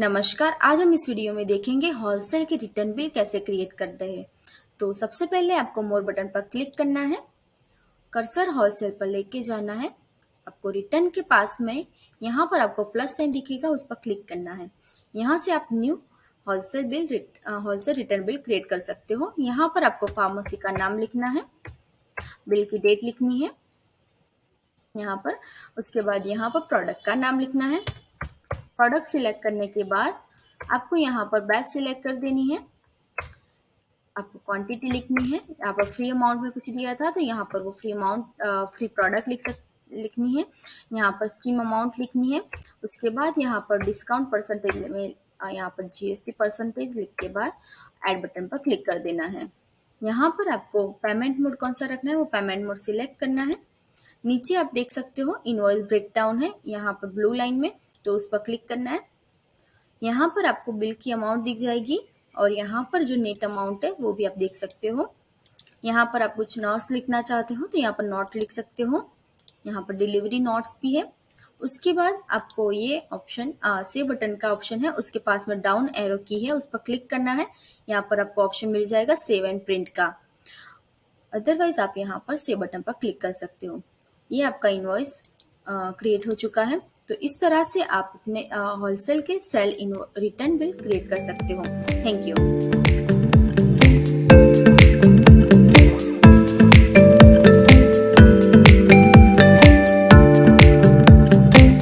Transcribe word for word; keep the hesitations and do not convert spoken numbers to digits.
नमस्कार। आज हम इस वीडियो में देखेंगे होलसेल के रिटर्न बिल कैसे क्रिएट करते हैं। तो सबसे पहले आपको मोर बटन पर क्लिक करना है, कर्सर होलसेल पर लेके जाना है। आपको रिटर्न के पास में यहाँ पर आपको प्लस साइन दिखेगा, उस पर क्लिक करना है। यहाँ से आप new wholesale bill wholesale return bill create कर सकते हो। यहाँ पर आपको फार्मेसी का नाम लिखना है, बिल की डेट लिखनी है यहाँ पर। उसके बाद यहाँ पर प्रोडक्ट का नाम लिखना है। प्रोडक्ट सिलेक्ट करने के बाद आपको यहाँ पर बैच सिलेक्ट कर देनी है। आपको क्वांटिटी लिखनी है। यहाँ पर फ्री अमाउंट में कुछ दिया था तो यहाँ पर वो फ्री अमाउंट फ्री प्रोडक्ट लिख सक लिखनी है। यहाँ पर स्कीम अमाउंट लिखनी है। उसके बाद यहाँ पर डिस्काउंट परसेंटेज में यहाँ पर जीएसटी परसेंटेज लिख के बाद ऐड बटन पर क्लिक कर देना है। यहाँ पर आपको पेमेंट मोड कौन सा रखना है वो पेमेंट मोड सिलेक्ट करना है। नीचे आप देख सकते हो इनवॉइस ब्रेकडाउन है यहाँ पर ब्लू लाइन में, तो उस पर क्लिक करना है। यहाँ पर आपको बिल की अमाउंट दिख जाएगी और यहाँ पर जो नेट अमाउंट है वो भी आप देख सकते हो। यहाँ पर आप कुछ नोट्स लिखना चाहते हो तो यहाँ पर नोट लिख सकते हो। यहाँ पर डिलीवरी नोट्स भी है। उसके बाद आपको ये ऑप्शन सेव बटन का ऑप्शन है, उसके पास में डाउन एरो की है, उस पर क्लिक करना है। यहाँ पर आपको ऑप्शन मिल जाएगा सेव एंड प्रिंट का। अदरवाइज आप यहाँ पर सेव बटन पर क्लिक कर सकते हो। ये आपका इनवॉइस क्रिएट हो चुका है। तो इस तरह से आप अपने होलसेल के सेल रिटर्न बिल क्रिएट कर सकते हो। Thank you.